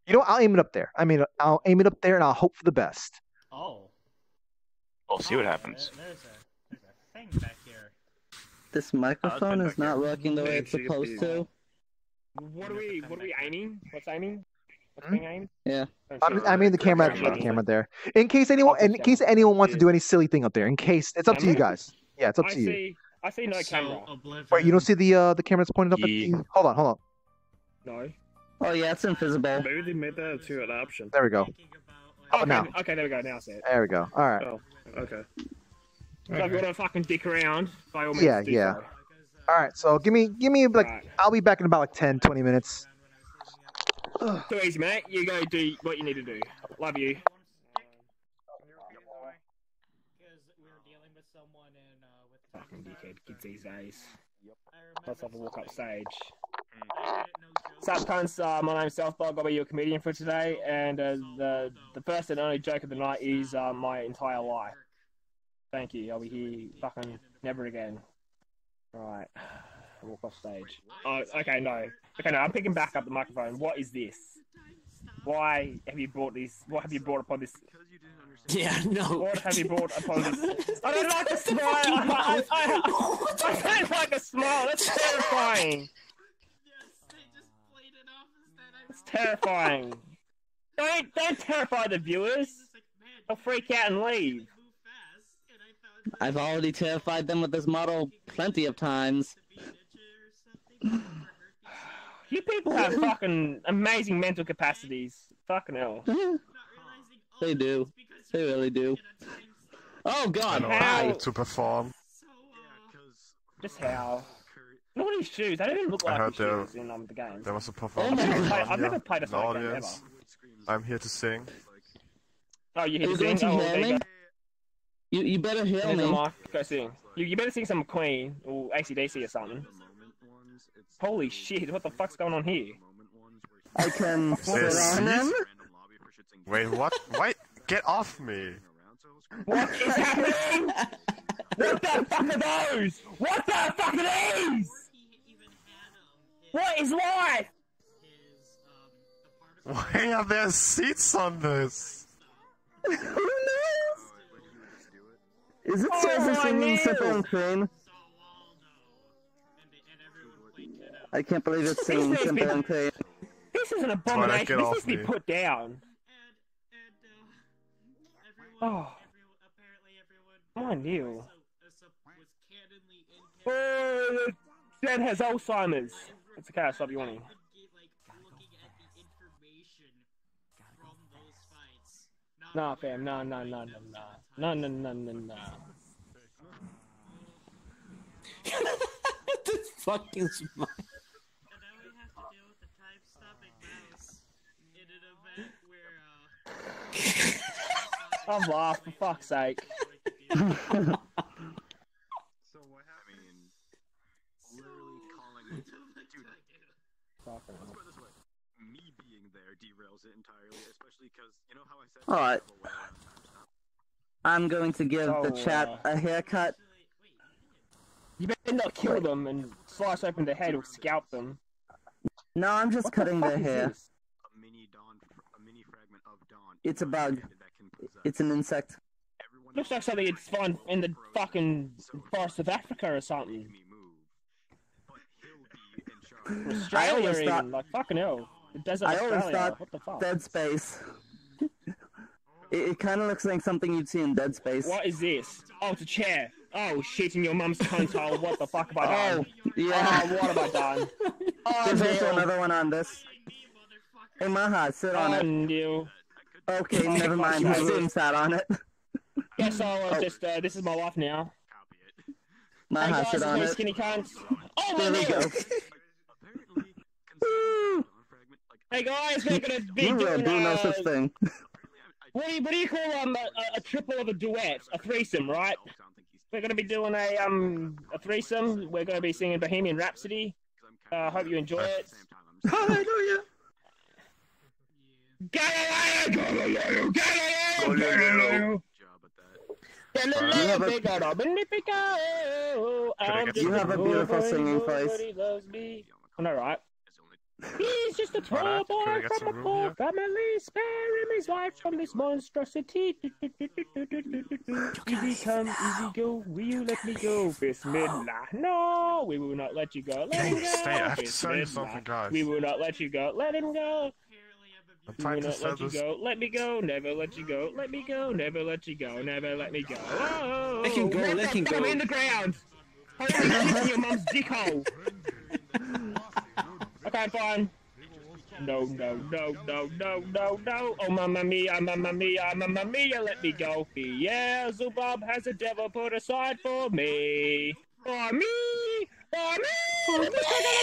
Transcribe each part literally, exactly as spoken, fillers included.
You know, I'll aim it up there. I mean, I'll aim it up there, and I'll hope for the best. Oh. We'll see what happens. There, there's, a, there's a thing back here. This microphone is not working the way it's supposed to. What are we? What are we aiming? What's aiming? What's Hmm? being aimed? Yeah. I'm, I mean, the camera, the camera there. In case anyone, in case anyone wants to do any silly thing up there. In case it's up to you guys. Yeah, it's up I to you. see. I see no camera. Wait, you don't see the uh the camera that's pointed up at Yeah. the? Hold on, hold on. No. Oh yeah, it's invisible. Maybe they made that to an option. There we go. Oh, okay, now. okay, there we go. Now I see it. There we go. All right. Oh, okay. So if you want to fucking dick around, by all means, Yeah, do yeah. so. All right. So give me, give me like, Right. I'll be back in about like ten, twenty minutes. Too easy, mate. You go do what you need to do. Love you. Fucking dickhead kids these days. Let's have a walk up stage. Sup, cunts, uh, my name's SelfDog. I'll be your comedian for today, and uh, the the first and only joke of the night is uh, my entire life. Thank you. I'll be here fucking never again. Right. Walk off stage. Oh, okay, no. Okay, no, I'm picking back up the microphone. What is this? Why have you brought this? What have you brought upon this? Yeah, no. What have you brought upon this? I don't like a smile. I, I, I, I don't like a smile. That's terrifying. It's terrifying. Don't don't terrify the viewers. They'll freak out and leave. I've already terrified them with this model plenty of times. You people have fucking amazing mental capacities. Fucking hell. They do. They really do. Oh god, How? hi! To perform. Just how? Look at his shoes. They don't even look I like heard his there- shoes in um, the game. There was a Oh performance. my going God. on I've never here played a in the fight game audience. ever. I'm here to sing. Oh, you hit Are the you going sing? to Oh, hear there you me? go. You, you better hear Here's the me. mic. Go sing. You, you better sing some Queen or A C D C or something. Holy shit, what the fuck's going on here? I can Is this sit on him. Wait, what? Wait, get off me! What is happening? What the fuck are those? What the fuck are these? What is life? Why are there seats on this? Who knows? Is it Oh, seriously I singing knew. Simple and Clean? I can't believe it's singing This Simple needs to and Clean. This is an Twilight, abomination. get This off needs to be me. put down. Oh. I knew. Oh, Dad has Alzheimer's. It's okay, I'll stop yawning. Nah, fam, nah, nah, nah, nah, nah. Nah, nah, nah, nah, nah. The fucking smile. I'm laughing, for fuck's sake. So what happened? I mean, literally calling, dude. Fucking Let's put it this way: me being there derails it entirely, especially because you know how I said. Alright. travel way around timestamp? I'm going to give the So, chat uh, a haircut. You better not kill them and slice open their head or scalp them. No, I'm just What cutting the their fuck is hair. this? A mini dawn, a mini fragment of dawn. It's a bug. that can possess It's an insect. everyone Looks like else something you'd find in the fucking so forest of Africa or something. make me move. But he'll be in charge. Australia always even, thought- like fucking hell. The desert I always Australia, thought what the fuck? Dead Space. It, it kind of looks like something you'd see in Dead Space. What is this? Oh, it's a chair. Oh, shit in your mum's cunt hole. What the fuck have I done? Oh, yeah. Oh, what have I done? Oh, There's also no. another one on this. Hey, Maha, sit on Oh, it. no. Okay, Oh, never mind. fuck. Hasim sat on it. Yeah, so uh, Oh. just, uh, this is my life now. Copy it. Hey Maha, guys, sit it's on me, it. skinny cunts. Oh, my There we nails. go. Apparently, considering the dawn fragment, like Hey guys, we're gonna be You will doing, do no uh, such thing. what do you, what do you call um, a, a- a triple of a duet? A threesome, right? We're gonna be doing a um a threesome. We're gonna be singing Bohemian Rhapsody. Uh, hope you enjoy it. Hallelujah. Galileo, Galileo, Galileo, Galileo. Galileo, Figaro, Magnifico. I'm get just You have a boy, beautiful boy, singing nobody voice. loves me. I know, right? He's just a poor Alright, can I boy get from some a room poor here? family, sparing his life from this monstrosity. Easy come, easy go, will you let me go? Bismillah. No, we will not let you go. Let him go. Stay, I have to tell you Bismillah. something, guys. We will not let you go. Let him go. I'm We trying will to not sell let you this. go. Let me go. Never let you go. Let me go. Never let you go. Never let me go. Oh, Let him go, what let the him fuck? go. I'm in the ground. Holy shit in your mum's dick hole. Okay, fine. No, no, no, no, no, no, no. Oh, mamma mia, mamma mia, mamma mia, let me go. Yeah, Zubab has a devil put aside for me. For me. For me. For me.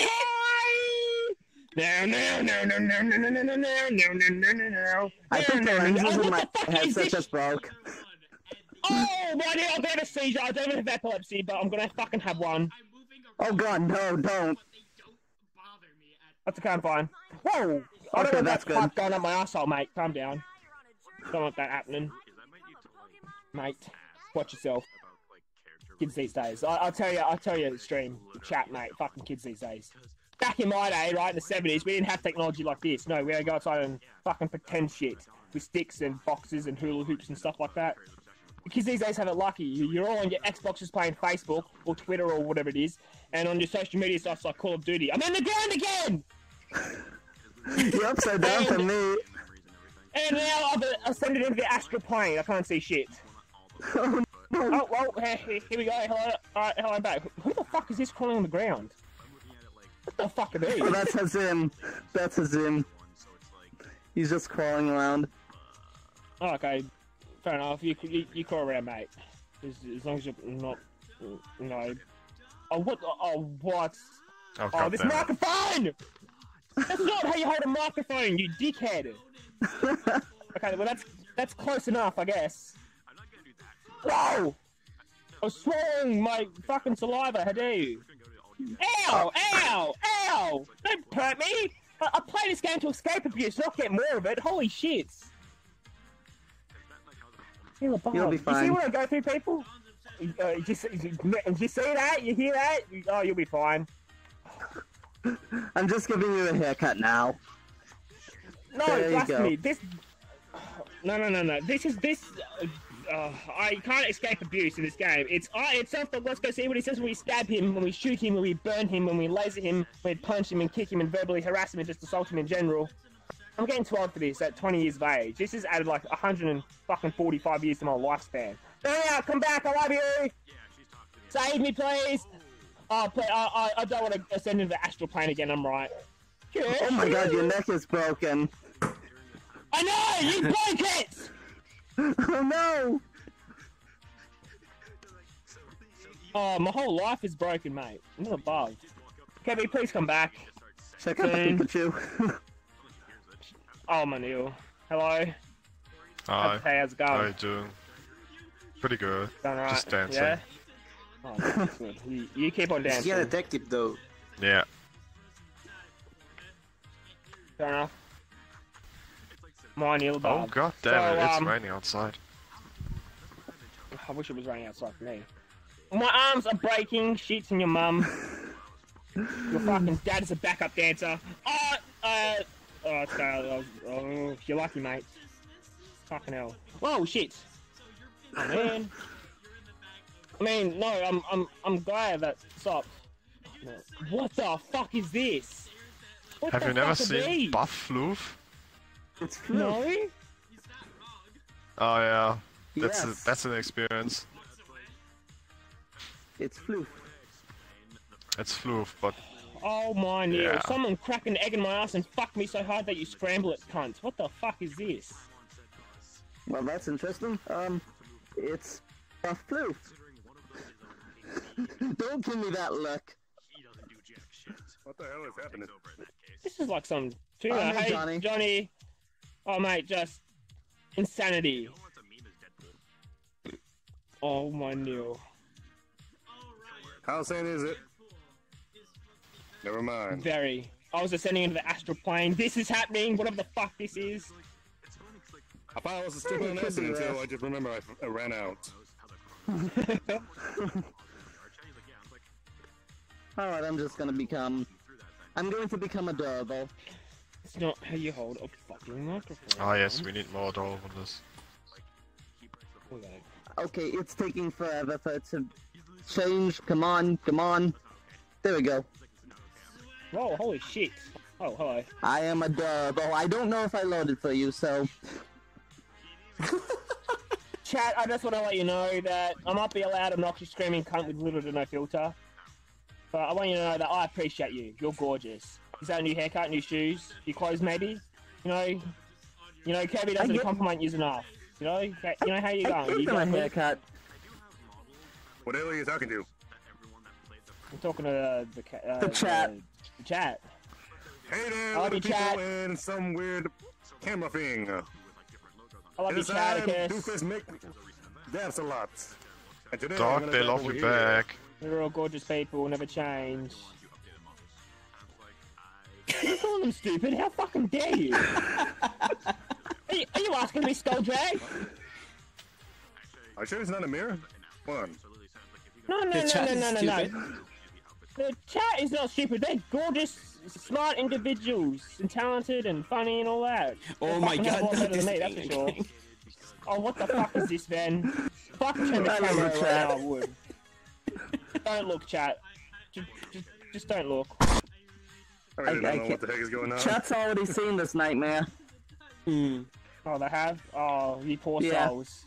No, no, no, no, no, no, no, no, no, no, no, no, no, no, no. I think the No, no, no. lenses Oh, in what my the fuck is headset this? just broke. Oh, buddy, I've got a seizure. I don't have epilepsy, but I'm gonna fucking have one. Oh god, no, don't. That's okay, I'm fine. Whoa! I don't Okay, want that's that good. fuck going up my asshole, mate. Calm down. Don't want that happening. Mate, watch yourself. Kids these days. I I'll tell you, I'll tell you, stream, chat, mate. Fucking kids these days. Back in my day, right, in the seventies, we didn't have technology like this. No, we had to go outside and fucking pretend shit with sticks and boxes and hula hoops and stuff like that. The kids these days have it lucky. You- You're all on your Xboxes playing Facebook or Twitter or whatever it is, and on your social media sites like Call of Duty. I'm in the ground again! You're upside down for me. And now I've uh, ascended into the astral plane. I can't see shit. Oh, no. Oh, well, here, here we go. Hello, alright, hello, I'm back. Who the fuck is this crawling on the ground? What the fuck are these? Oh, that's Hazim. That's Hazim. He's just crawling around. Oh, okay, fair enough. You you, you crawl around, mate. As, as long as you're not, no. Oh, what? Oh, what? Oh, Oh, God this damn it. microphone! That's not how you hold a microphone, you dickhead. Okay, well that's that's close enough, I guess. Whoa! I was swallowing my fucking saliva. How dare you? Ow! Ow! Ow! Don't hurt me! I, I play this game to escape abuse, not get more of it. Holy shit! Feel a bug. You'll be You see fine. what I go through, people? Uh, just, did you see that? You hear that? Oh, you'll be fine. I'm just giving you a haircut now. No, There you trust go. me. This. No, no, no, no. This is this. Uh, uh, I can't escape abuse in this game. It's I. It's Self-Dog. Let's go see what he says when we stab him, when we shoot him, when we burn him, when we laser him, when we punch him and kick him and verbally harass him and just assault him in general. I'm getting too old for this at twenty years of age. This has added like one hundred forty-five years to my lifespan. No, no, come back. I love you. Save me, please. Oh, please, I, I, I don't want to ascend into the astral plane again. I'm right. Oh my god, your neck is broken. I know! You broke it! Oh no! Oh, my whole life is broken, mate. I'm not above. Kevin, please come back. Check out the Soon. Pikachu. Oh, Manil. Hello. Hi. Hey, how's it going? How you doing? Pretty good. Going alright? Just dancing. Yeah? Oh, that's good. You, you keep on dancing. Yeah, detective though. Yeah. Fair enough. Manil, Oh, above. god damn So, it. It's um, raining outside. I wish it was raining outside for me. My arms are breaking. Shit's in your mum. Your fucking dad is a backup dancer. Oh, uh, oh, okay. Oh, oh, you're lucky, mate. Fucking hell. Whoa, shit. Oh, man. I mean, no, I'm, I'm, I'm glad that stopped. No. What the fuck is this? What Have the you never fuck are seen these? Buff Floof? It's flu. No? Oh yeah. That's Yes. a, that's an experience. It's flu. It's Floof, but Oh my Neil, Yeah. someone crack an egg in my ass and fuck me so hard that you scramble it, cunt. What the fuck is this? Well, that's interesting. Um, it's a flu. Don't give me that look. what the hell is happening? This is like some tuna. Oh, hey, hey, Johnny. Johnny. Oh, mate, just insanity. Oh, my Neil. How insane is it? Never mind. Very. I was ascending into the astral plane. This is happening. Whatever the fuck this is. I thought it was a stupid Hey, announcement could be until I just remember I, I ran out. Alright, I'm just gonna become I'm going to become adorable. It's not how you hold a fucking microphone. Oh yes, we need more adorableness. Okay, it's taking forever for it to change. Come on, come on. There we go. Whoa, holy shit. Oh, hello. I am adorable. I don't know if I loaded for you, so... Chat, I just want to let you know that I might be a loud, obnoxious, screaming cunt with little to no filter. But I want you to know that I appreciate you. You're gorgeous. Is that a new haircut, new shoes, new clothes maybe? You know, you know, Kirby doesn't get... compliment you enough. You know, you know how you I going? You give my got haircut. What the hell are you talking to? I'm talking to uh, the, uh, The chat. The, the chat. Hey there, I love little you, people chat. and some weird camera thing. I love you, Inside, Chaticus. Doofus make dance a lot. And today I'm Dog, gonna they dance love over you here. back. They're all gorgeous people, never change. You're calling them stupid? How fucking dare you? are, you are you asking me, Skull Drag? Are you sure it's not a mirror? One. No, no, The no, chat no, is no, no, stupid. no. The chat is not stupid. They're gorgeous, smart individuals, and talented and funny and all that. Oh They're my fucking hell god, a lot better this than me, that's for sure. Oh, what the fuck is this, man? If I could turn the I love camera the right chat. now, I would. Don't look, chat. Just, just, just don't look. I really I- don't I know what can't- the heck is going on. Chat's already seen this nightmare. Hmm. Oh, they have? Oh, you poor Yeah. souls.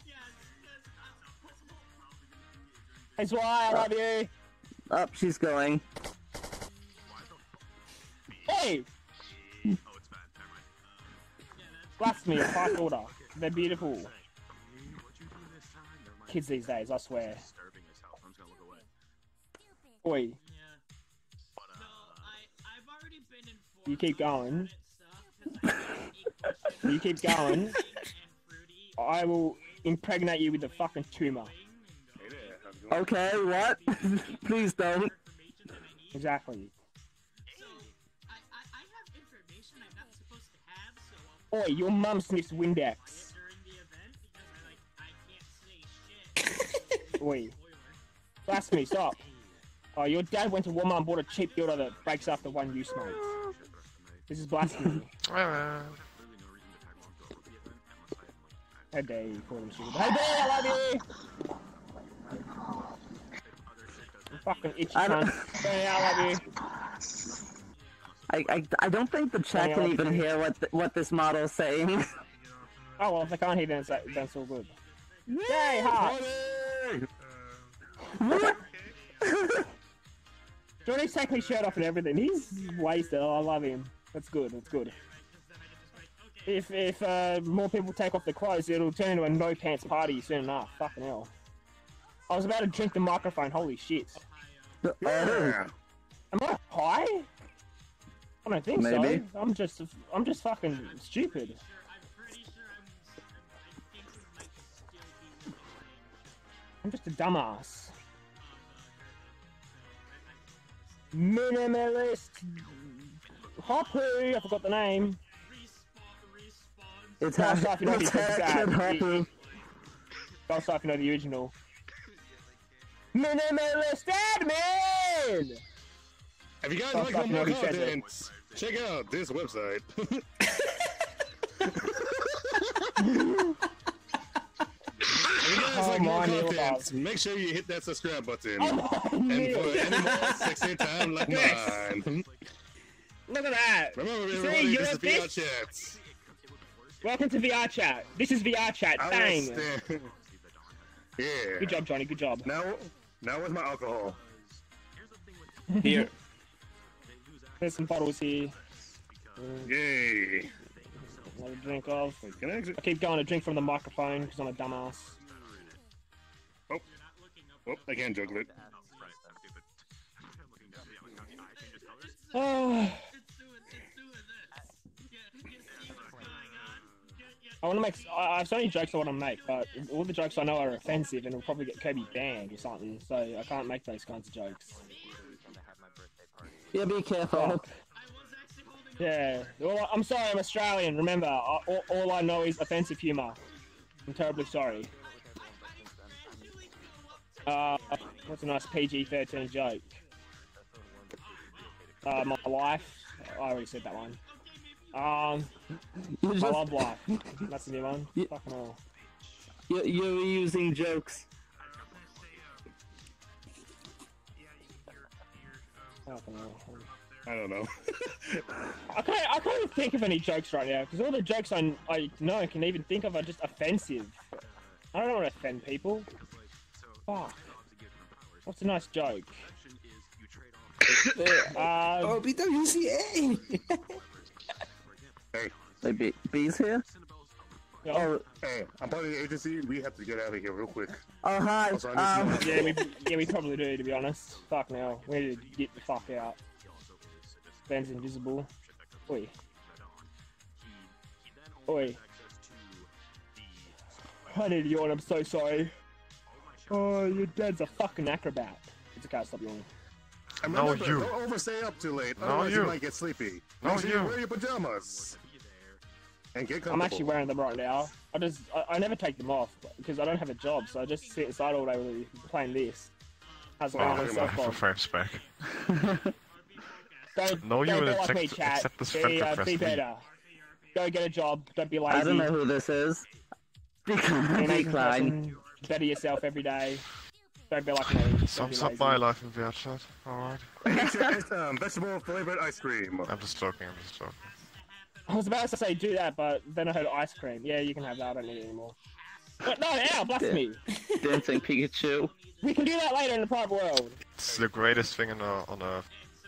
Hey, Zwy, I love you. Up, she's going. Hey! Blasphemy, a high order. They're beautiful. Kids these days, I swear. Oi. You keep going. You keep going. I will impregnate you with the fucking tumor. Hey there, how's it going? Okay, what? Please don't. Exactly. Oi, your mum sniffs Windex. Oi. Blasphemy, stop. Oh, your dad went to Walmart and bought a cheap dildo that breaks after one use, mate. This is blasphemy. Uh, How dare you call him stupid? Hey, Dad, I love you! You fucking itchy I don't- cunt. Hey, I love you. I, I, I don't think the chat Yeah, can I'll even be- hear what th what this model's saying. Oh, well, if they can't hear, then it's, then it's all good. Yay, heart! What? Johnny's taking his shirt off and everything. He's wasted. Oh, I love him. That's good. That's good. If if uh, more people take off their clothes, it'll turn into a no pants party soon enough. Fucking hell. I was about to drink the microphone. Holy shit. Yeah. Am I high? I don't think Maybe. so. I'm just I'm just fucking stupid. I'm just a dumbass. Minimalist Hopu, I forgot the name. It's Well, ha- sorry if you know it's the Hackett Hapu. Oh, sorry if you know the original. Minimalist admin! If you guys Oh, like fuck, some more nobody says it. content, check out this website. If you guys Oh, like more my Neil content, Bob. make sure you hit that subscribe button. Oh, And Neil. for any more sexy time like Yes. mine. Look at that! Remember, See, everybody, you this is like V R this? Chat. Welcome to V R Chat. This is V R Chat. I Bang! will stand. Yeah. Good job, Johnny. Good job. Now, now where's my alcohol? Here. There's some bottles here. Yay. Another drink of. Wait, can I exit? I keep going to drink from the microphone because I'm a dumbass. Oh, oh, I can't juggle it. Oh. I want to make. I I have so many jokes I want to make, but all the jokes I know are offensive and will probably get Kirby banned or something. So I can't make those kinds of jokes. Yeah, be careful. Yeah. Well, I'm sorry. I'm Australian. Remember, I, all, all I know is offensive humour. I'm terribly sorry. Uh, what's a nice P G thirteen joke? Uh, my life. I already said that one. Um, You just, I love life. That's the new one. You- Fucking hell. you're, you're using jokes. Fucking hell. I don't know. I can't, I can't even think of any jokes right now, because all the jokes I, I know I can even think of are just offensive. I don't want to offend people. Fuck. What's a nice joke? um, Oh, B W C A! Hey, Hey, B- B's here? yeah, Oh, hey, I'm part of the agency. We have to get out of here real quick. oh hi. Also, I Um, need to know- yeah, we, yeah, we probably do, to be honest. Fuck now. We need to get the fuck out. Ben's invisible. Oi. Oi. I need to yawn, I'm so sorry. Oh, your dad's a fucking acrobat. It's okay, I'll stop yawning. And No, remember, you. Don't overstay up too late. No, Otherwise, you. you. might get sleepy. No, Make sure you you. wear your pajamas. And get comfortable. I'm actually wearing them right now. I just, I, I never take them off because I don't have a job, so I just sit inside all day with playing this. How's it Oh, going? for Softball? frames back. Don't, No, you don't will be like accept- me, chat. accept this Be, friend uh, request, be please. better. Go get a job. Don't be lazy. I don't know who this is. Decline. Be an Asian Decline. person. Better yourself every day. Don't be like me. Don't be Sums lazy. up my life in V R chat. Alright. Eat your, um, vegetable flavored ice cream. I'm just joking, I'm just joking. I was about to say do that, but then I heard ice cream. Yeah, you can have that. I don't need it anymore. But no, ow, blasphemy. Dancing Pikachu. We can do that later in the private world. It's the greatest thing on, uh, on earth.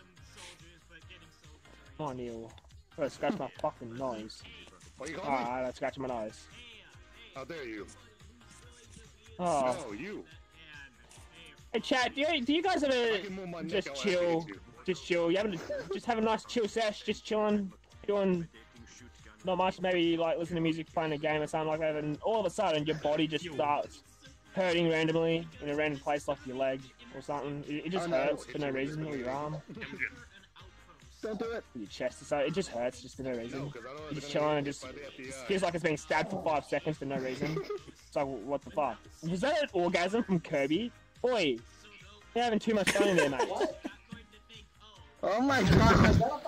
Come on, Neil. Oh, scratch my fucking nose. What you call me? Alright, let's scratch my nose. How dare you? Oh. No, you. Hey, chat, do you, do you guys I ever can move my neck just out chill? after you. Just chill. You haven't just have a nice chill sesh, just chilling, doing not much, maybe like listening to music, playing a game or something like that, and all of a sudden your body just starts hurting randomly in a random place like your leg or something. It, it just Oh, no. hurts for no reason, or your arm, Don't do it. or your chest or something. It just hurts just for no reason. No, 'cause I don't You're know just if chilling they're and just gonna get by the F B I. feels like it's being stabbed for five seconds for no reason. It's like, what the fuck? Was that an orgasm from Kirby? Oi, you're having too much fun in there, mate. Oh my god.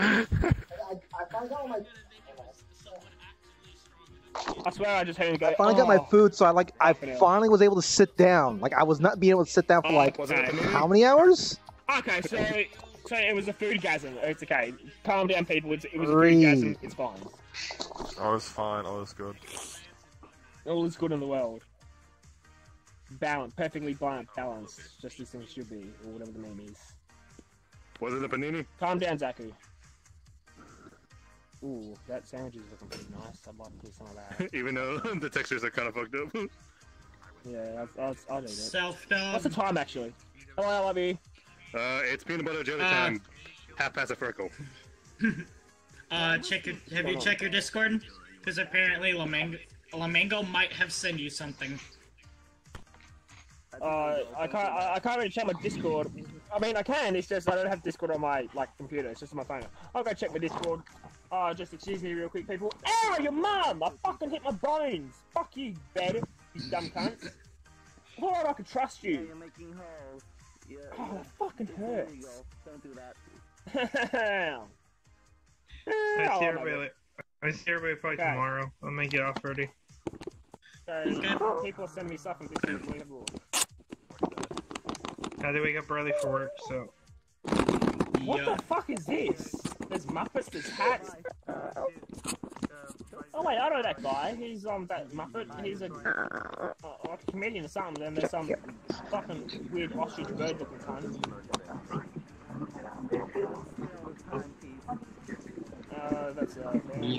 I swear I just heard him go. I finally got my "Oh." food, so I like I Fucking hell. finally was able to sit down. Like I was not being able to sit down for Oh, like Was it a okay. panini? how many hours? Okay, so so it was a foodgasm. It's okay. Calm down, people. It's, it was a Breathe. foodgasm. It's fine. All is fine, all is good. All is good in the world. Balance, perfectly balanced, balanced, just as things should be, or whatever the name is. Was it a panini? Calm down, Zaku. Ooh, that sandwich is looking pretty nice. I'd like to do some of that. Even though the textures are kind of fucked up. Yeah, I'll, I'll, I'll do that. Self What's the dog. time actually? Hello, I love you. Uh, it's peanut butter jelly Uh, time. Half past a freckle. Uh, check your. Have you checked your Discord? Because apparently Lamango, Lamango might have sent you something. Uh, I can't. I, I can't really check my Discord. I mean, I can. It's just I don't have Discord on my like computer. It's just on my phone. I'll go check my Discord. Uh, just excuse me real quick, people. Ow, your mum! I fucking hit my bones. Fuck you, bed. You dumb cunt. I thought I could trust Yeah, you. you're making holes. Yeah, Oh, that fucking there you hurts. go. Don't do that. Ow. I Ow, see oh, everybody. I see everybody fight Okay. tomorrow. I'll make it off ready. So, people are sending me stuff on Discord. Unbelievable. I had to wake up early for work, so What Yup. the fuck is this? There's Muppets, there's hats. Oh wait, I know that guy. He's um that Muppet. He's a, uh, like a comedian or something. Then there's some fucking weird ostrich bird looking cunt. Uh, that's uh.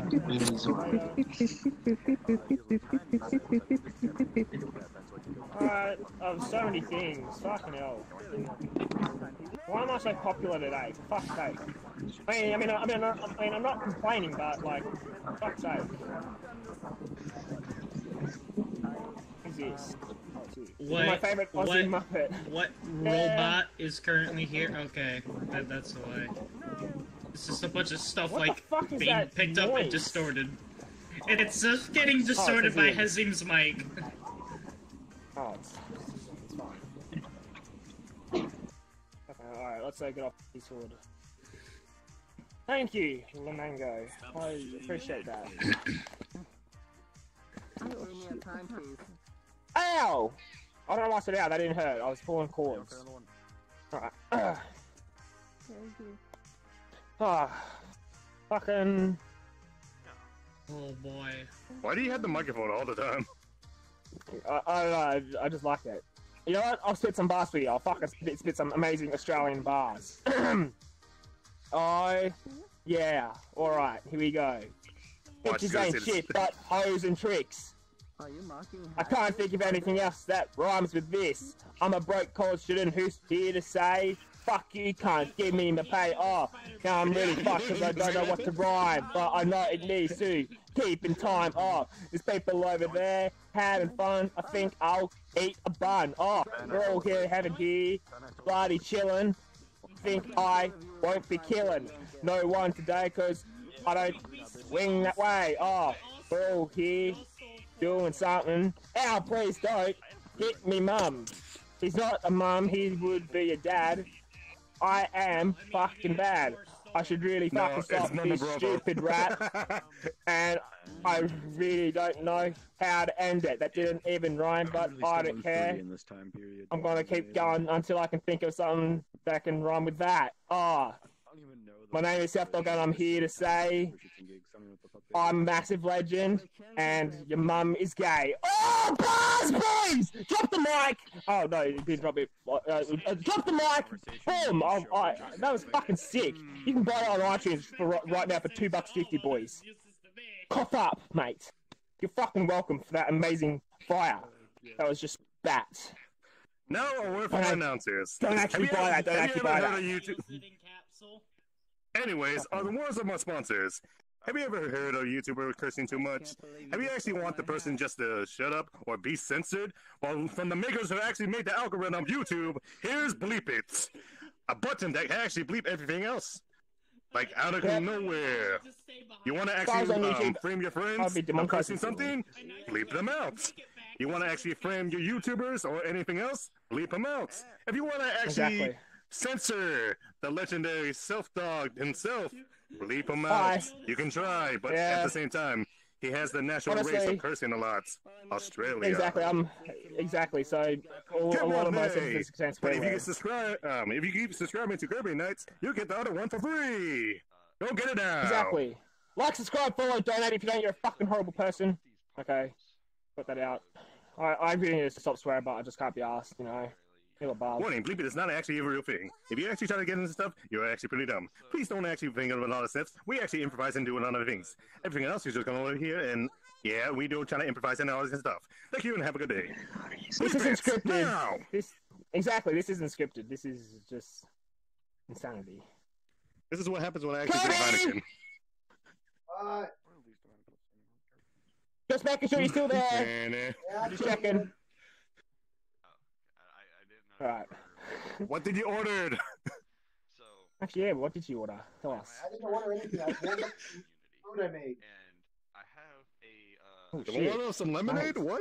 Alright, um, so many things. Fucking hell. Why am I so popular today? For fuck's sake. I mean, I mean, I mean, I mean, I'm not complaining, but like, for fuck's sake. Who's this? Oh, it's you. This is What? my favorite Aussie What? Muppet. What robot is currently here? Okay, that, that's why. It's just a bunch of stuff What the like fuck is being that picked up and noise? distorted. And it's just getting distorted it's by him. Hazim's mic. Oh, it's, it's fine. Okay, alright, let's uh, get off this sword. Thank you, Lamango. I appreciate that. Ow! I don't know why I said ow, that didn't hurt. I was pulling cords. Alright. Ah. Fucking... Oh boy. Why do you have the microphone all the time? I, I don't know, I, I just like it. You know what? I'll spit some bars for you. I'll fucking spit, spit some amazing Australian bars. I... Yeah. Alright, here we go. Watch Bitches this, ain't it's- shit, but hoes and tricks. Are you mocking? I can't think of anything else that rhymes with this. I'm a broke college student who's here to say, fuck you, can't give me my pay. Oh, now I'm really fucked because I don't know what to rhyme, but I know it needs to keep in time. Oh, there's people over there having fun. I think I'll eat a bun. Oh, we're all here having here, bloody chillin'. Think I won't be killing no one today because I don't swing that way. Oh, we're all here doing something. Ow, please don't hit me mum. He's not a mum, he would be a dad. I am fucking bad. I should really No, fucking it's stop not a this brother. stupid rat. And I really don't know how to end it. That didn't even rhyme, but I don't care. In this time period. I'm gonna keep going until I can think of something that can rhyme with that. Ah. Oh. My name is SelfDog and I'm here to say I'm a massive legend and your mum is gay. Oh, bars, please! Drop the mic! Oh, no, you did drop it. Uh, uh, drop the mic! Boom! I, I, that was fucking sick. You can buy it on iTunes for right now for two bucks fifty, boys. Cough up, mate. You're fucking welcome for that amazing fire. That was just bat. Now a word from the announcers. Don't actually buy that, don't actually buy that. YouTube... Anyways, are the words of my sponsors. Have you ever heard a YouTuber cursing too much? Have you actually want the person just to shut up or be censored? Well, from the makers who actually made the algorithm of YouTube, here's Bleep It. A button that can actually bleep everything else. Like out of Yep. nowhere. You want to Guys actually on um, YouTube, frame your I'll friends be on demonetized. cursing something? Bleep them out. You want to actually frame your YouTubers or anything else? Bleep them out. If you want to actually... Exactly. censor the legendary SelfDog himself. Bleep him out. Bye. You can try, but Yeah. at the same time, he has the natural race Honestly- of cursing a lot. Australia. Exactly, I'm exactly. So all, a Come lot on, of my hey. sentences can But if you swear get subscribe, um, if you keep subscribing to Kirby Nights, you get the other one for free. Go get it now. Exactly. Like, subscribe, follow, donate. If you don't, you're a fucking horrible person. Okay, put that out. I I really need to stop swearing, but I just can't be asked. You know, feel above. Warning, bleep it is not actually a real thing. If you actually try to get into stuff, you're actually pretty dumb. Please don't actually think of a lot of steps. We actually improvise and do a lot of things. Everything else is just going over here, and yeah, we do try to improvise and all this stuff. Thank you, and have a good day. This Bleep isn't it scripted. now. This exactly. This isn't scripted. This is just insanity. This is what happens when I actually Cody! get Heineken. Uh, Just making sure you're still there. And, Just checking. All right. uh, what did you order? Actually, yeah. What did you order? Tell us. I didn't order anything. I ordered the food I made. Oh, You shit. want some lemonade? What?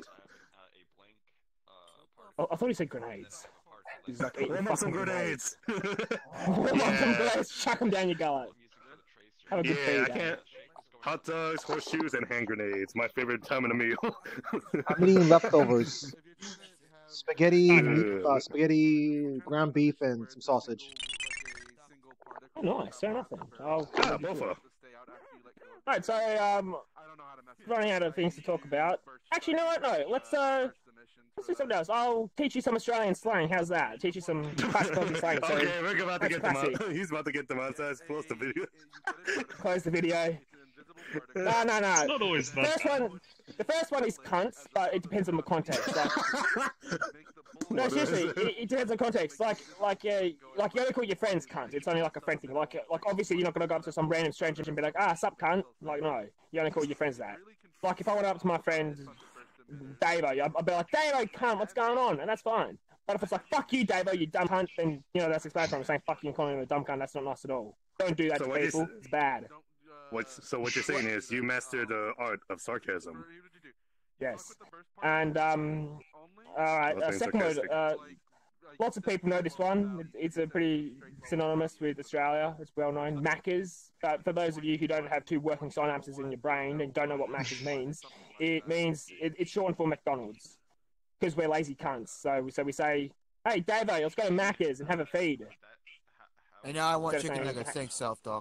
Oh, I thought he said grenades. He's like, eat Warm up some fucking grenades. Warm up some grenades. Chuck them down your gullet. Have a good Yeah, I feed. can't. Hot dogs, horseshoes, and hand grenades. My favorite time of the meal. I'm eating leftovers. Spaghetti, Ugh. meat, uh, spaghetti, ground beef, and some sausage. Oh, nice. Fair enough then. I'll... Ah, bofa. Alright, so, um, running out of things to talk about. Actually, you know what? No, let's, uh, let's do something else. I'll teach you some Australian slang. How's that? Teach you some classic Aussie slang. So Okay, we're about to that's get them classic. out. He's about to get them outside. Close the video. Close the video. No, no, no. Not always The that. first one, the first one is cunts, but it depends on the context. Like, no, seriously, it, it depends on context. Like, like, uh, like you only call your friends cunt. It's only like a friend thing. Like, uh, like obviously you're not gonna go up to some random stranger and be like, ah, sup, cunt. Like, no, you only call your friends that. Like, if I went up to my friend Davo, I'd I'd be like, Davo, cunt, what's going on? And that's fine. But if it's like, fuck you, Davo, you dumb cunt, then you know that's explanatory. I'm saying fuck you and calling him a dumb cunt. That's not nice at all. Don't do that So to what is- people. It's bad. What's, so what you're saying is you mastered the art of sarcasm. Yes. And um, all right. Well, Uh, being second word. sarcastic. Uh, lots of people know this one. It, it's a pretty synonymous with Australia. It's well known. Macca's. But for those of you who don't have two working synapses in your brain and don't know what Macca's means, it means it, it's short for McDonald's because we're lazy cunts. So so we say, hey Davo, let's go to Macca's and have a feed. And now I want Instead of chicken saying- nuggets. Thanks, self-dog.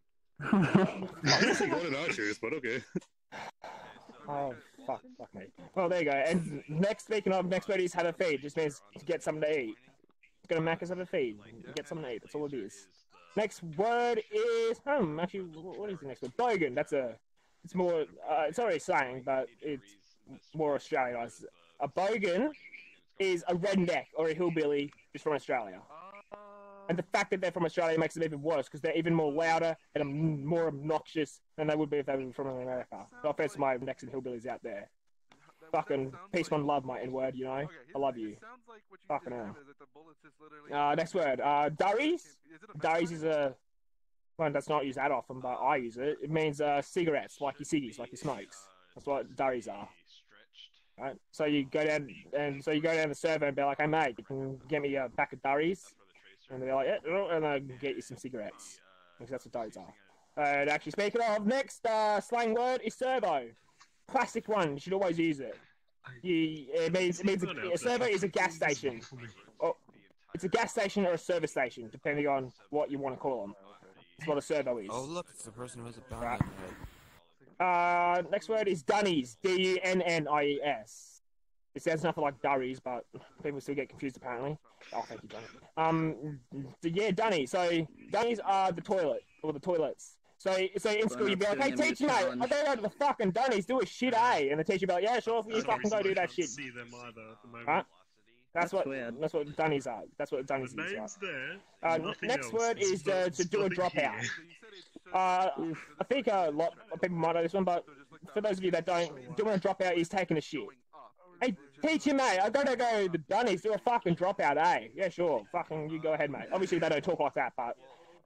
Honestly, going to Archers, but okay. Oh, fuck, fuck me. Well, there you go. And next, speaking of, next word is have a feed. Just means to get something to eat. Go to Macca's, have a feed. Get something to eat. That's all it is. Next word is, hmm, actually, what is the next word? Bogan. That's a, it's more, uh, it's already slang, but it's more Australianised. A bogan is a redneck or a hillbilly just from Australia. And the fact that they're from Australia makes it even worse because they're even more louder and more obnoxious than they would be if they were from America. No offense to my necks and hillbillies out there. Fucking peace, one love, my N-word, you know? I love you. Fucking hell. Uh, next word. Uh, durries. Durries is a one that's not used that often, but I use it. It means uh, cigarettes, like your ciggies, like your smokes. That's what durries are. Right? So you go down and so you go down the server and be like, hey mate, you can get me a pack of durries. And they're like, yeah, and I can get you some cigarettes. Because that's what durries are. And actually, speaking of, next uh, slang word is servo. Classic one. You should always use it. You, it means it means a, a servo is a gas station. Oh, it's a gas station or a service station, depending on what you want to call them. That's what a servo is. Oh, look, it's the person who has a bounty Right. on their head. Uh, next word is dunnies. D U N N I E S. It sounds nothing like durries, but people still get confused apparently. Oh, thank you, Johnny. Um, yeah, dunnies. So dunnies are the toilet or the toilets. So, so in school you'd be like, hey teacher mate, I don't go to the fucking dunnies, do a shit, eh? And the teacher would be like, yeah, sure, you fucking go do that shit. See them either at the moment. Right? That's what weird. that's what dunnies are. That's what dunnies is. The Right? name's there. Uh, nothing next else. word is uh, to do a Nothing dropout. here. Uh, I think a lot of people might know this one, but for those of you that don't, doing a dropout is taking a shit. Hey, teacher, mate, I gotta go to the dunnies, do a fucking dropout, eh? Yeah, sure. Fucking, you go ahead, mate. Obviously, they don't talk like that, but...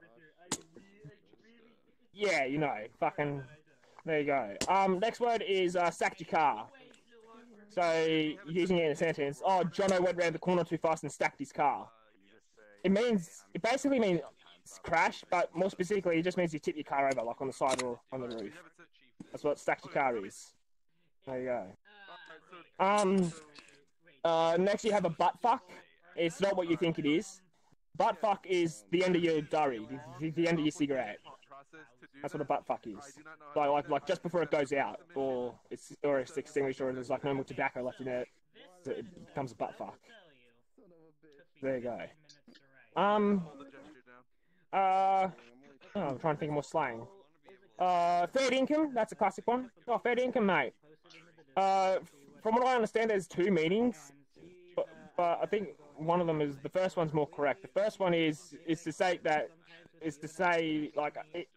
Yeah, you know, fucking... There you go. Um, next word is, uh, sacked your car. So, using it in a sentence, oh, Jono went round the corner too fast and stacked his car. It means, it basically means crash, but more specifically, it just means you tip your car over, like on the side or on the roof. That's what stacked your car is. There you go. Um, uh, next you have a butt fuck. It's not what you think it is. Butt fuck is the end of your durry, the, the end of your cigarette. That's what a butt fuck is. Like, like, like just before it goes out, or it's or it's extinguished, or there's like no more tobacco left in it. So it becomes a butt fuck. There you go. Um. Uh. Oh, I'm trying to think of more slang. Uh, fair income. That's a classic one. Oh, fair income, mate. Uh, from what I understand, there's two meanings, but, but I think one of them is the first one's more correct. The first one is is to say that is to say like it,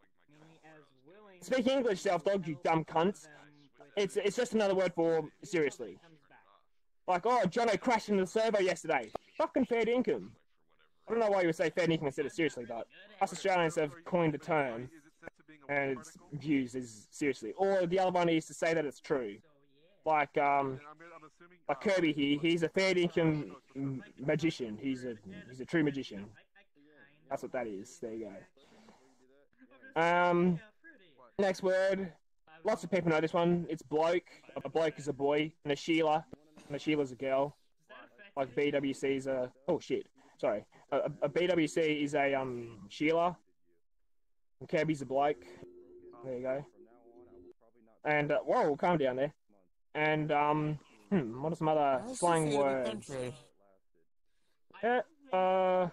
speak English, self-dog, you dumb cunt. It's it's just another word for seriously. Like, oh, Jono crashed into the servo yesterday. Fucking fair income. I don't know why you would say fair income instead of seriously, but us Australians have coined the term, and it's used as seriously. Or the other one is to say that it's true. Like, um, like Kirby here, he's a fair income magician. He's a he's a true magician. That's what that is. There you go. Um, next word. Lots of people know this one. It's bloke. A bloke is a boy, and a Sheila, and a Sheila's a girl. Like B W C's a oh shit. Sorry, a, a B W C is a um Sheila. And Kirby's a bloke. There you go. And uh, whoa, calm down there. And um, hmm, what are some other That's slang the fate of the words? country. Yeah, uh,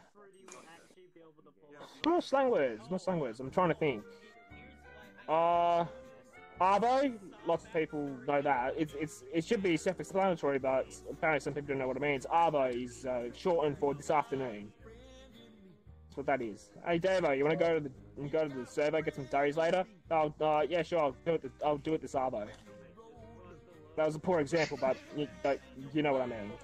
more slang words. More slang words. I'm trying to think. Uh, Arvo. Lots of people know that. It's it's it should be self-explanatory, but apparently some people don't know what it means. Arvo is uh, shortened for this afternoon. That's what that is. Hey, Davo, you want to go to the go to the server, get some durries later? Oh, uh, yeah, sure. I'll do it. This, I'll do it this Arvo. That was a poor example, but you, but you know what I mean.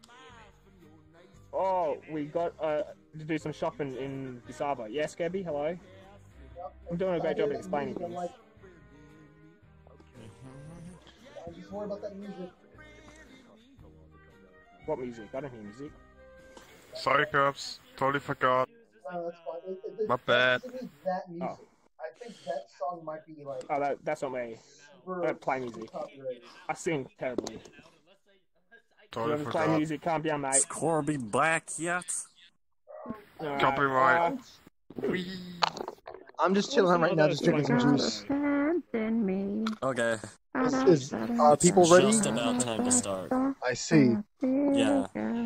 Oh, we got uh, to do some shopping in this Arvo. Yes, Gabby, hello. I'm doing a great job of explaining things. Just worry about that music. What music? I don't hear music. Sorry, Curbs. Totally forgot. No, that's fine. It, it, it, My bad. To me, that music. Oh. I think that song might be like. Oh, that, that's not me. I don't play music. Copyrighted. I sing terribly. Totally Whoever play forgot. music, calm down, mate. Corby black yet? Alright, Copyright. uh, I'm just chilling right now, just drinking some juice. Okay. Is, is are people ready? Just about time to start. I see. Yeah.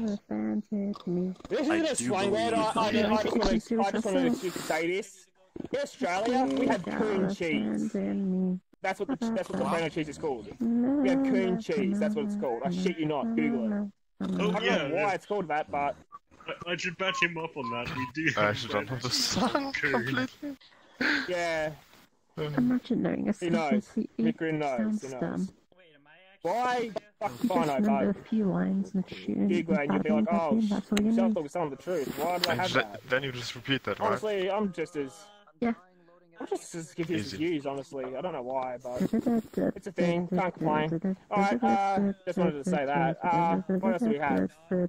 This is I a do slang word. believe- I, I, I just want to, I just want to say this. In Australia, we have coon cheese. That's what the that's what the Soprano cheese is called. We have coon cheese. That's what it's called. I shit you not. Google it. Oh, I don't yeah, know why yeah. it's called that, but I, I should back him up on that. We do. I have actually don't know the friends. song Coon. completely. yeah, Imagine knowing a he knows. sentence you Mick Green knows. He knows. Why? Fuck fine, I remember vote. a few lines in the tune. Google it and you'll be like, oh, that's all you need. self-talk is telling the truth. Why do I And have ju- that? then you just repeat that, right? Honestly, I'm just as Yeah. I'm just as confused as Easy. you, honestly. I don't know why, but it's a thing. Can't complain. Alright, uh, just wanted to say that. Uh, what else do we have?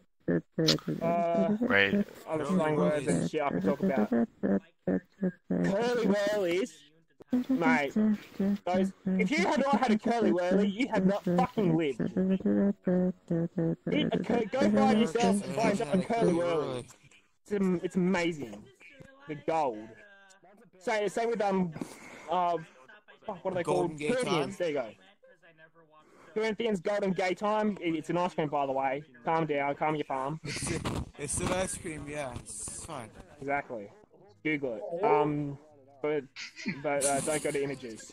Uh, Wait. other slang words and shit I can talk about. Curly whirlies. Mate, those, if you had not had a curly whirly, you have not fucking lived. Eat a cur- go buy yourself, buy yourself a curly whirly. It's, am- it's amazing. The gold. Same, same with, um, uh, fuck, what are they Golden called? Gay Time? Corinthians, there you go. Corinthians Golden Gay Time. It- It's an ice cream, by the way. Calm down, calm your farm. It's, it's still ice cream, yeah. It's fine. Exactly. Google it. Um, but but uh, don't go to images.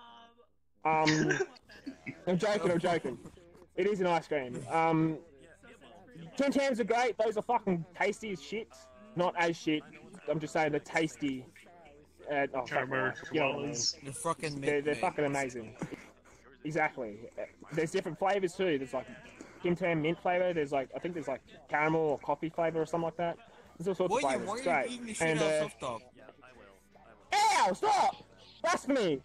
Um, I'm joking. I'm joking. It is an ice cream. Um, Tim Tams are great. Those are fucking tasty as shit. Not as shit. I'm just saying they're tasty. Uh, oh, fuck Caramel you know what I mean. koalas. They're fucking They're, they're mint, fucking amazing. Exactly. There's different flavors too. There's like Tim Tam mint flavor. There's like I think there's like caramel or coffee flavor or something like that. There's all sorts Why of you, flavors. why It's are you great. eating the shit And out uh, of soft dog? ow! Stop! Blasphemy.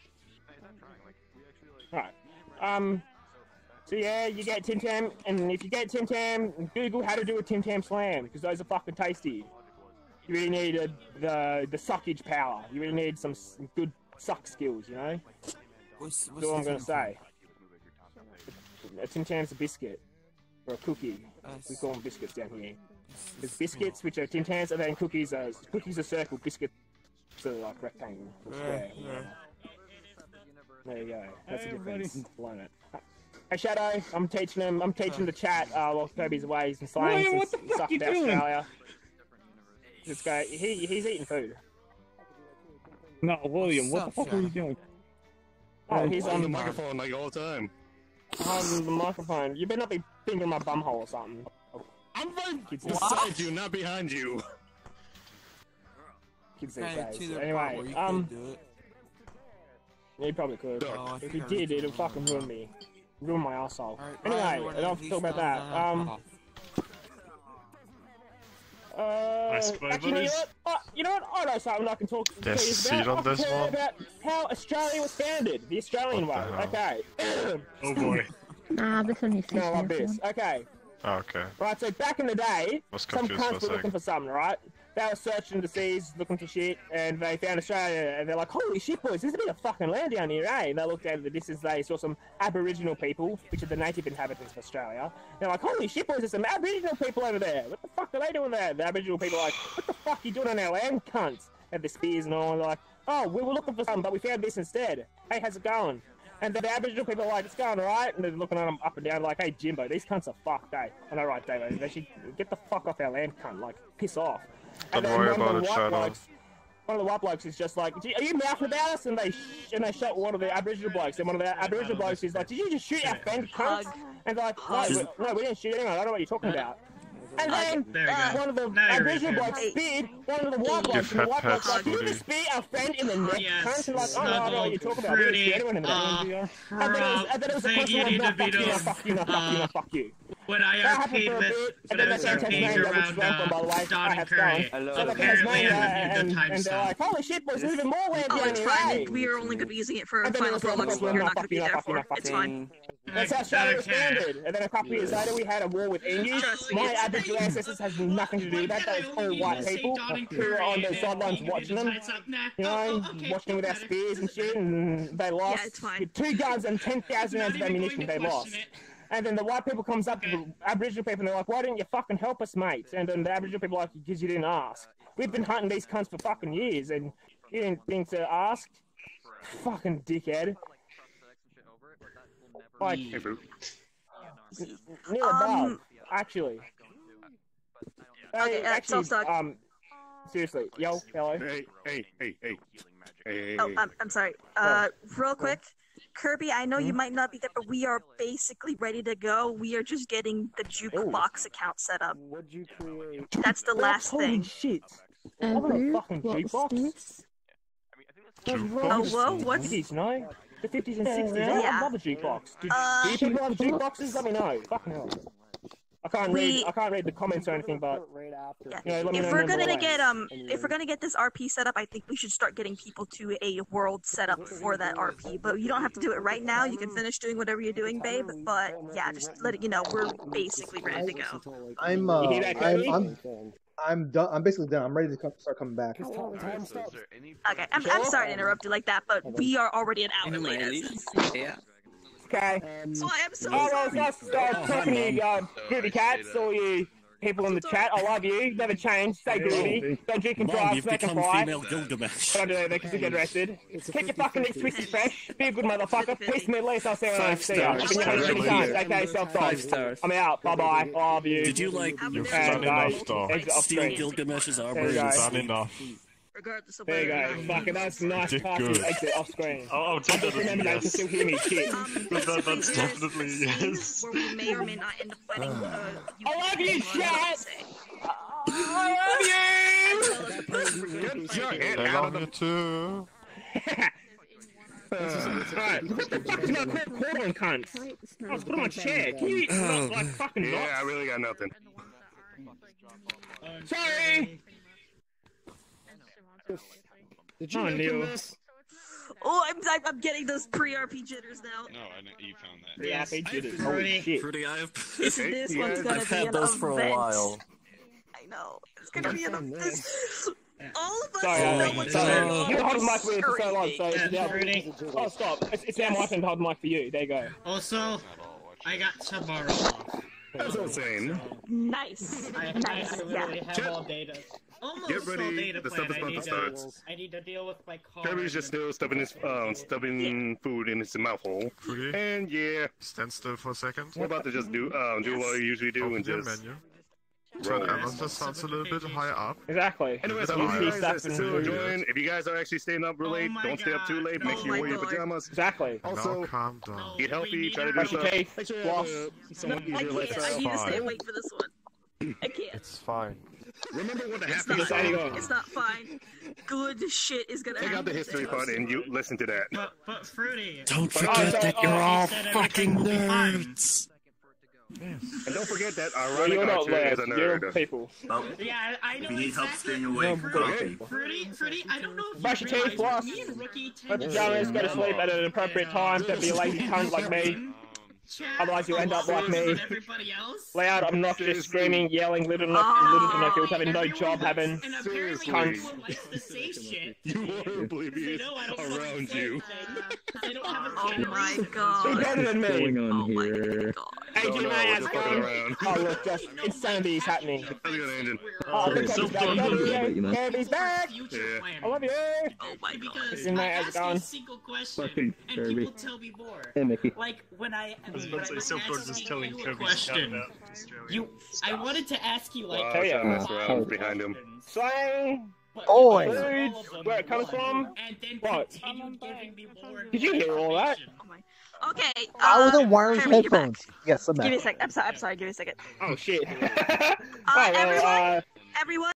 Right. Um. So yeah, you get Tim Tam, and if you get Tim Tam, Google how to do a Tim Tam slam because those are fucking tasty. You really need a, the the suckage power. You really need some, s- good suck skills, you know. What's, That's what's all the I'm gonna Tim say. A Tim Tam's a biscuit or a cookie. We call them biscuits down here. There's biscuits, which are Tim Tams, and then cookies are cookies are circle, biscuits are like rectangle, or square. There you go. That's the difference. Learn it. Hey Shadow, I'm teaching him. I'm teaching the chat uh, while Kirby's away. He's been slaying William, some what the fuck stuff you about doing? Australia. This guy, he he's eating food. No, William, what the What's fuck up, are you Shadow? doing? Oh, he's on on the the microphone like all the time. on the microphone. You better not be fingering my bumhole or something. I'm right Kids beside you, not behind you. Kids these Kinda days. to the part Anyway, where you um, could do it. yeah, he probably could. Oh, I If think he I did, remember it'll fucking ruin me. Ruin my asshole. Alright, Anyway, bye, I everyone, don't have to at talk about least that. I'm done. Um, uh, I suppose actually, you know it is. what? Uh, you know what? I know something I can talk to There's you a seat about. on I this can tell you one? about how Australia was founded, the Australian What way. the Okay. Oh boy. Nah, this one you see. No, like this. Okay. Oh, okay. Right, so back in the day, Was some confused for a cunts were sec. looking for something, right? They were searching the seas, looking for shit, and they found Australia, and they're like, holy shit, boys, there's a bit of fucking land down here, eh? And they looked out at the distance, they saw some Aboriginal people, which are the native inhabitants of Australia. They're like, holy shit, boys, there's some Aboriginal people over there. What the fuck are they doing there? The Aboriginal people are like, what the fuck are you doing on our land, cunts? They had the spears and all, and they're like, oh, we were looking for something, but we found this instead. Hey, how's it going? And the Aboriginal people are like, it's going alright, and they're looking at them up and down like, hey, Jimbo, these cunts are fucked, eh? I know, right, David, they should get the fuck off our land, cunt, like, piss off. Don't And then worry one about of it, the white Shadow. blokes, one of the white blokes is just like, are you mouthing about us? And they sh- and they shot one of the Aboriginal blokes, and one of the Aboriginal blokes is like, did you just shoot our friend, cunts? And they're like, no, we, no, we didn't shoot anyone, I don't know what you're talking about. And then There you uh, go. one of the Now you're Aboriginal repaired. blokes speared one of the white blokes, and the Give white Pet bloke's like, Pet did you Fruity. just spear our friend in the neck, Yes, cunts? And like, oh, no, I don't know what you're talking about, we didn't shoot anyone in the neck. uh, And then it was, and then it was a thank person you, like, no, Nita fuck you, no, Vito. fuck you, no, fuck you, no, Uh, fuck you. When I That happened arcade for a with, bit, when and I then was they came arcading Tasmania, which around is where I'm from, by the way. uh, Don I and have Curry, Don. Hello. So they came apparently Tasmania, I had a good and, time and they're like, holy shit, boys, there's even more land Oh, down it's here, fine. eh? We were only going to be using it for And then it final was like, products. well, You're no, not going fuck to be you, no, there fuck you, for. no, fuck It's you. fine. That's how Australia was founded. And then a couple years later, we had a war with English. My Aboriginal ancestors has nothing to do with that. That was all white people who were on the sidelines watching them. You know, watching them with their spears and shit, and they lost. With two guns and ten thousand rounds of ammunition, they lost. And then the white people comes up to the Aboriginal people and they're like, why didn't you fucking help us, mate? And then the Aboriginal people are like, because you didn't ask. We've been hunting these cunts for fucking years and you didn't think to ask? Fucking dickhead. Like, near above, um, actually. Okay, hey, uh, actually, self-dog. um, seriously, yo, hello. Hey, hey, hey, hey. hey oh, I'm, I'm sorry. Uh, real quick. Kirby, I know you might not be there, but we are basically ready to go. We are just getting the jukebox account set up. What'd you create? That's the last Holy thing. Shit. And What a who? fucking What's jukebox? this? Oh, whoa, what's... fifties, no? The fifties and sixties, Yeah. I love a jukebox. Do, Uh, do you people have jukeboxes? Let me know. Fucking hell. I can't We- read. I can't read the comments or anything, but Yeah. you know, let me If know we're number gonna one. get um, if we're gonna get this R P set up, I think we should start getting people to a world set up for that R P. But you don't have to do it right now. You can finish doing whatever you're doing, babe. But yeah, just let it. You know, we're basically ready to go. I'm uh, I'm I'm I'm done. I'm basically done. I'm ready to come, start coming back. Okay, I'm, I'm sorry to interrupt you like that, but we are already an hour late. Yeah. Okay. So I am so Oh, well, sorry. it's nice uh, talking to you, uh, Groovy Cats, all you people in the chat. I love you. Never change. Stay groovy. Don't drink and Mom, drive. you've Smoke and become fry. female Gilgamesh. Don't do that because you get arrested. Keep your fucking lips twisted fresh. Be a good motherfucker. Peace in the Middle East. I'll see you when I Five see ya. stars. I've been trying to shitty times. Okay, self-dog. Five stars. I'm out. Bye-bye. I love you. Did you like You've And, done uh, enough, dog. exit off steal screen. Gilgamesh's armor? There you and go. Done sleep? enough. Regardless of There you where go. Fucking that's nice Did classy good. exit off screen. Oh, oh I just remember that you can still hear me. Shit. Um, That- that's basically, definitely there's a scene yes. Where we may or may not end up fighting. Uh, I love you, chat. I love you. Get your head I out love of you the... too. Alright, what the fuck is my quick quartering cunts? I was put on my chair. Can you not like fucking Yeah, knots? I really got nothing. Sorry! Did you Oh, open Neil. this? Oh, I'm, I'm I'm getting those pre-R P jitters now. No, I know you found that. Yeah, Yes. they did it. Fruity. Holy shit. Fruity, I've, This, this Yeah, one's gonna I've be had an those for a event. while. I know. It's gonna be an this, all of us Sorry, know I what's sorry. going on. You hold the mic for for so long, so Yeah, it's now. Fruity. Oh, stop. It's, it's now my turn to hold the mic for you. There you go. Also, I got tomorrow off. That's insane. Nice. I, Nice. I, I Yeah. literally have all data. Almost Get ready, all data the plan. stuff is I about need to to, start. I need to deal with my car. Kirby's just still stuffing his um stuffing food in his mouth hole. Fruity, And yeah, stand still for a second. we're about to just do um do what we usually do Open and your just menu. roll. Turn Amazon sounds a little bit high up. Exactly. Anyways, It's I hope fine. you guys are Stuff still and- enjoying. If you guys are actually staying up real Oh late, my don't stay up too late. Make God. sure you Oh wear your my God. pajamas. Exactly. Now Also, calm down. eat healthy. Try to do Brush your stuff. teeth. Make sure you Floss. have uh, someone I easier can't. I lifestyle. need to stay Fine. awake for this one. I can't. It's fine. Remember what the It's happy not There you fine. go. It's not fine. Good shit is gonna Take happen. out the history today. part and you listen to that. But, but Fruity. Don't Oh, forget so- that oh, you're he all said everything fucking will be fine. nerds. And don't forget that Well, ironic you're not Archer is a nerds. You're nerd. people. Yeah, I know If you need help exactly. staying awake, No, go okay. people. Fruity, Fruity, I don't know if Brush you your teeth, realize, floss. me and Rookie Let tend the to jammers go to sleep at an appropriate time. Don't be a lazy cunt like me. Otherwise you end up like me. Everybody else. Loud, obnoxious, screaming, yelling, little to no, Oh. little to no guilt, having no Everyone job, likes- having and apparently Seriously. everyone likes to say shit. You want to believe They he is know I don't fucking around say you. anything, 'cause they don't have a Oh channel. my Who god. better than me? on Oh my here? god. Hey, Don't G know, Man, we're how's just it fucking going? around. Oh, look, just insanity is happening. How's it going, Engine? Oh, look, So Kirby's back. fun. Kirby, Kirby's back! Future Yeah. planning. I love you! Oh my god. Because Isn't I that- how's it ask you going? a single question, Fucking and Kirby. people tell me more. Hey, Mickey. Like when I, I was when about I to say, was Silkborg was asking telling you a Kirby question, about Australia. you, I wanted to ask you like, Wow, Oh, yeah. trying to mess around behind him. Slang! but Oi. you answered all Foods, of them where it comes in one, from? and then What? continued giving me more. Did you hear all that? information. Oh my. Okay. I was uh, on wireless Kirby, you're back. headphones. Yes, I'm Give me a back. sec. I'm sorry. I'm sorry. Give me a second. Oh, shit. Uh, Right, well, everyone. uh, Everyone.